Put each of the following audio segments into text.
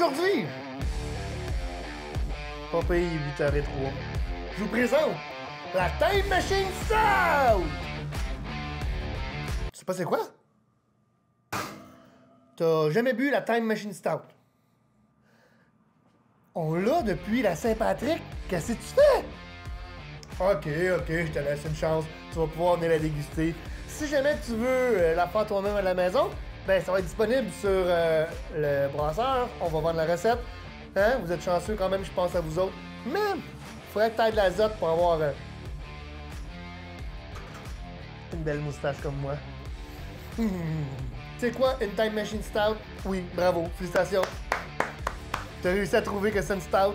aujourd'hui, pas payé 8h03, je vous présente la Time Machine Stout! Tu sais pas c'est quoi? T'as jamais bu la Time Machine Stout? On l'a depuis la Saint-Patrick. Qu'est-ce que tu fais? Ok, je te laisse une chance. Tu vas pouvoir venir la déguster. Si jamais tu veux la faire toi-même à la maison, ben ça va être disponible sur le brasseur. On va vendre la recette. Hein? Vous êtes chanceux quand même, je pense à vous autres. Mais il faudrait que tu aies de l'azote pour avoir une belle moustache comme moi. C'est quoi une Time Machine Stout? Oui, bravo, félicitations. T'as réussi à trouver que c'est une stout.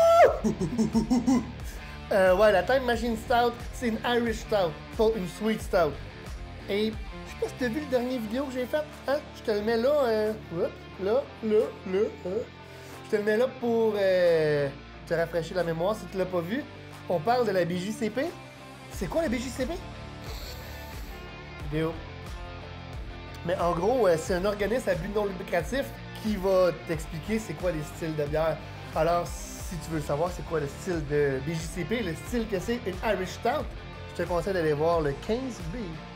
Ouais, la Time Machine Stout, c'est une Irish Stout, pas une Sweet Stout. Et je sais pas si t'as vu le dernier vidéo que j'ai fait, hein? Je te le mets là, là. Je te le mets là pour te rafraîchir la mémoire si tu l'as pas vu. On parle de la BJCP. C'est quoi la BJCP? Vidéo. Mais en gros, c'est un organisme à but non lucratif qui va t'expliquer c'est quoi les styles de bière. Alors, si tu veux savoir c'est quoi le style de BJCP, le style que c'est une Irish Stout, je te conseille d'aller voir le 15B.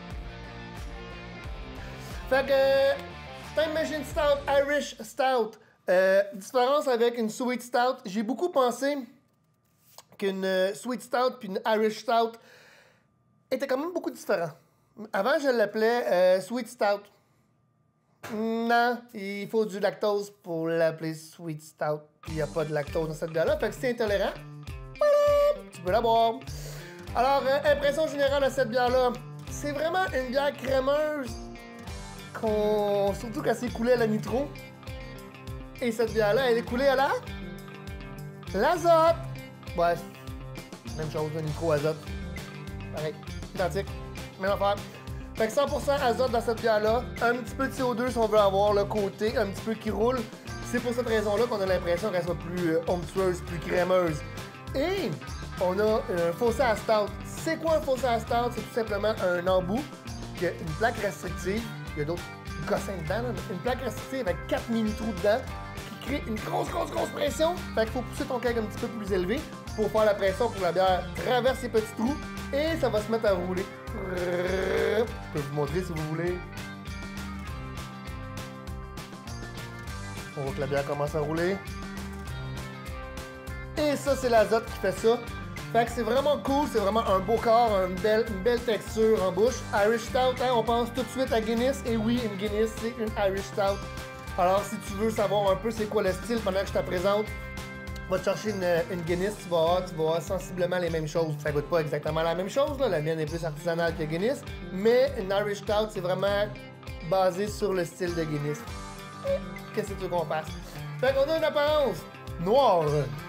Fait que, Time Machine Stout, Irish Stout, différence avec une Sweet Stout, j'ai beaucoup pensé qu'une Sweet Stout puis une Irish Stout étaient quand même beaucoup différents. Avant, je l'appelais Sweet Stout. Non, il faut du lactose pour l'appeler Sweet Stout. Il n'y a pas de lactose dans cette bière-là, fait que si t'es intolérant, voilà, tu peux la boire. Alors, impression générale de cette bière-là, c'est vraiment une bière crémeuse, surtout quand c'est coulé à la nitro. Et cette bière-là, elle est coulée à l'azote. Bref, même chose, le nitro-azote. Pareil, identique, même affaire. Fait que 100% azote dans cette bière-là, un petit peu de CO2 si on veut avoir le côté un petit peu qui roule. C'est pour cette raison-là qu'on a l'impression qu'elle soit plus onctueuse, plus crémeuse. Et on a un fossé à stout. C'est quoi un fossé à stout? C'est tout simplement un embout qui a une plaque restrictive. Il y a d'autres gossins dedans, là. Une plaque restrictive avec 4 mini-trous dedans qui crée une grosse pression. Fait qu'il faut pousser ton keg un petit peu plus élevé pour faire la pression pour que la bière traverse ces petits trous et ça va se mettre à rouler. Je peux vous montrer si vous voulez. On voit que la bière commence à rouler. Et ça, c'est l'azote qui fait ça. Fait que c'est vraiment cool, c'est vraiment un beau corps, une belle texture en bouche. Irish Stout, hein, on pense tout de suite à Guinness. Et oui, une Guinness, c'est une Irish Stout. Alors, si tu veux savoir un peu c'est quoi le style pendant que je te présente, va te chercher une Guinness, tu vas voir sensiblement les mêmes choses. Ça goûte pas exactement la même chose, là. La mienne est plus artisanale que Guinness. Mais une Irish Stout, c'est vraiment basé sur le style de Guinness. Qu'est-ce que tu veux qu'on fasse? Fait qu'on a une apparence noire.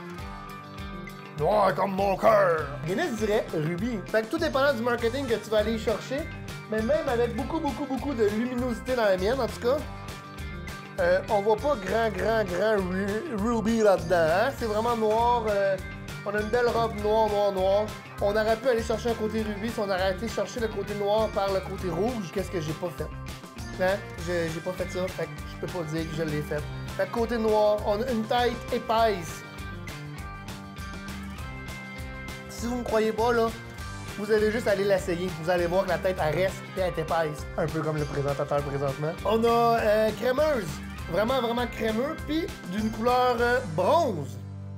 Noir comme mon cœur. Guinness dirait rubis. Fait que tout dépendant du marketing que tu vas aller chercher, mais même avec beaucoup de luminosité dans la mienne, en tout cas, on voit pas grand ruby là-dedans. Hein? C'est vraiment noir. On a une belle robe noire. On aurait pu aller chercher un côté rubis si on aurait été chercher le côté noir par le côté rouge. Qu'est-ce que j'ai pas fait? Hein? J'ai pas fait ça. Fait que je peux pas dire que je l'ai fait. Fait que côté noir, on a une tête épaisse. Si vous me croyez pas, là, vous allez juste aller l'essayer. Vous allez voir que la tête, elle reste et elle est épaisse. Un peu comme le présentateur présentement. On a crémeuse. Vraiment crémeux. Puis d'une couleur bronze.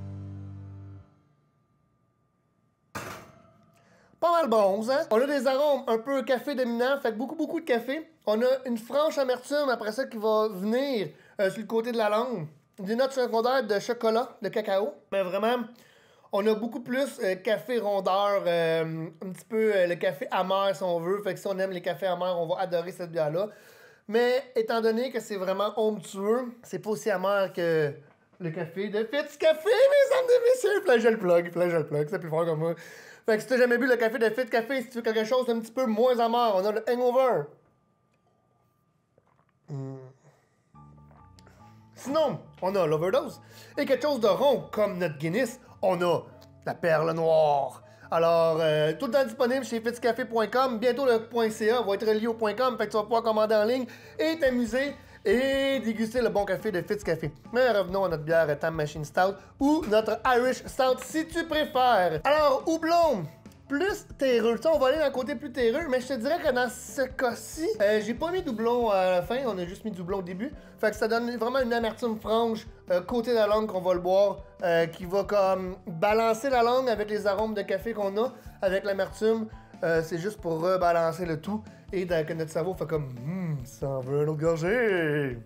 Pas mal bronze, hein? On a des arômes un peu café dominant. Fait que beaucoup de café. On a une franche amertume après ça qui va venir sur le côté de la langue. Des notes secondaires de chocolat, de cacao. Mais vraiment... On a beaucoup plus café rondeur, un petit peu le café amer si on veut. Fait que si on aime les cafés amers, on va adorer cette bière-là. Mais étant donné que c'est vraiment onctueux, c'est pas aussi amer que le café de Fitz Café, mes amis et messieurs. Puis là, je le plug, c'est plus fort comme moi. Fait que si t'as jamais bu le café de Fitz Café, si tu veux quelque chose d'un petit peu moins amer, on a le Hangover. Sinon, on a l'Overdose. Et quelque chose de rond, comme notre Guinness, on a la perle noire. Alors, tout le temps disponible chez fitzcafé.com. Bientôt, le .ca va être relié au .com, fait que tu vas pouvoir commander en ligne et t'amuser. et déguster le bon café de Fitz Café. Mais revenons à notre bière Time Machine Stout ou notre Irish Stout si tu préfères. Alors, houblon, plus terreux. Ça, on va aller dans le côté plus terreux, mais je te dirais que dans ce cas-ci, j'ai pas mis doublon à la fin, on a juste mis doublon au début. Fait que ça donne vraiment une amertume franche côté de la langue qu'on va le boire, qui va comme balancer la langue avec les arômes de café qu'on a, avec l'amertume. C'est juste pour rebalancer le tout et que notre cerveau fait comme ça en veut un autre gorgée.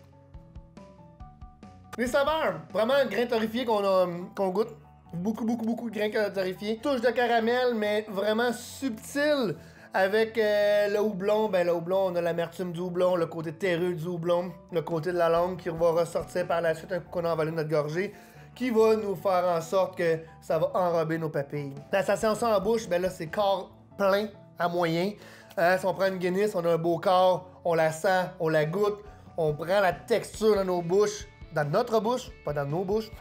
Les saveurs, vraiment grain torréfié qu'on goûte. Beaucoup de grains torréfiés. Touche de caramel, mais vraiment subtil. Avec le houblon, ben le houblon, on a l'amertume du houblon, le côté terreux du houblon, le côté de la langue qui va ressortir par la suite un coup qu'on a envalé notre gorgée, qui va nous faire en sorte que ça va enrober nos papilles. La sensation en bouche, ben là, c'est corps plein à moyen. Si on prend une Guinness, on a un beau corps, on la sent, on la goûte, on prend la texture dans nos bouches, dans notre bouche, pas dans nos bouches.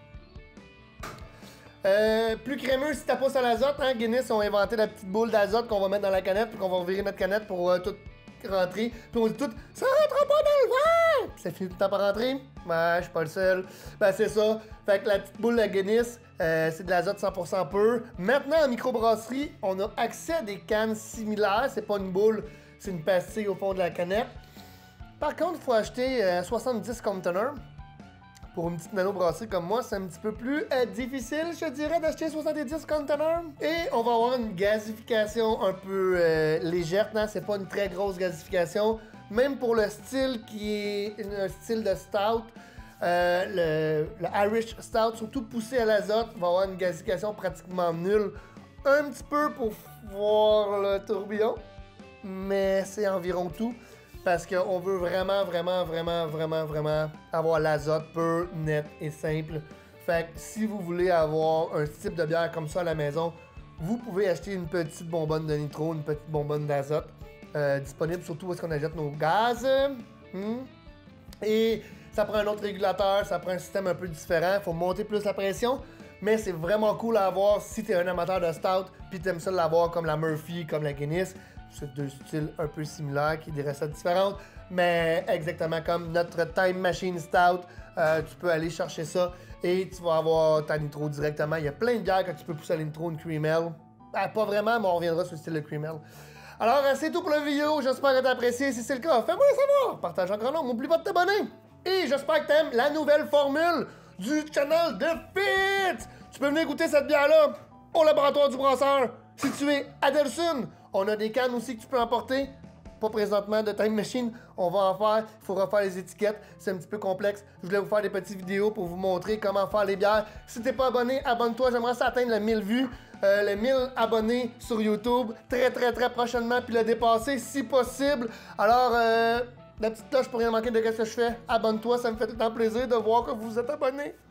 Plus crémeux si t'as pas à l'azote, hein, Guinness ont inventé la petite boule d'azote qu'on va mettre dans la canette, puis qu'on va revirer notre canette pour tout rentrer. Puis on dit tout, ça rentre pas dans le verre! Ça finit tout le temps par rentrer? Ouais, je suis pas le seul. Ben c'est ça. Fait que la petite boule de Guinness, c'est de l'azote 100% pur. Maintenant, en microbrasserie, on a accès à des cannes similaires. C'est pas une boule, c'est une pastille au fond de la canette. Par contre, il faut acheter 70 containers. Pour une petite nano-brasserie comme moi, c'est un petit peu plus difficile, je dirais, d'acheter 70 containers. Et on va avoir une gasification un peu légère, non? C'est pas une très grosse gasification. Même pour le style qui est un style de stout, le Irish Stout, surtout poussé à l'azote, va avoir une gasification pratiquement nulle. Un petit peu pour voir le tourbillon, mais c'est environ tout. Parce qu'on veut vraiment avoir l'azote pur, net et simple. Fait que si vous voulez avoir un type de bière comme ça à la maison, vous pouvez acheter une petite bonbonne de nitro, une petite bonbonne d'azote. Disponible surtout où est-ce qu'on achète nos gaz. Et ça prend un autre régulateur, ça prend un système un peu différent. Il faut monter plus la pression. Mais c'est vraiment cool à avoir si t'es un amateur de stout, puis t'aimes ça l'avoir comme la Murphy, comme la Guinness. C'est deux styles un peu similaires qui ont des recettes différentes, mais exactement comme notre Time Machine Stout, tu peux aller chercher ça et tu vas avoir ta nitro directement. Il y a plein de bières que tu peux pousser à la nitro, une cream ale. Pas vraiment, mais on reviendra sur le style de cream ale. Alors, c'est tout pour la vidéo. J'espère que t'as apprécié. Si c'est le cas, fais-moi savoir. Partage en grand nombre. N'oublie pas de t'abonner. Et j'espère que t'aimes la nouvelle formule du channel de Fitz. Tu peux venir goûter cette bière-là au laboratoire du brasseur, situé à Delsun. On a des cannes aussi que tu peux emporter. Pas présentement de Time Machine, on va en faire. Il faut refaire les étiquettes, c'est un petit peu complexe. Je voulais vous faire des petites vidéos pour vous montrer comment faire les bières. Si t'es pas abonné, abonne-toi. J'aimerais ça atteindre les 1000 vues, les 1000 abonnés sur YouTube très prochainement, puis le dépasser si possible. Alors, la petite cloche pour rien manquer de ce que je fais. Abonne-toi, ça me fait tout le temps plaisir de voir que vous êtes abonnés.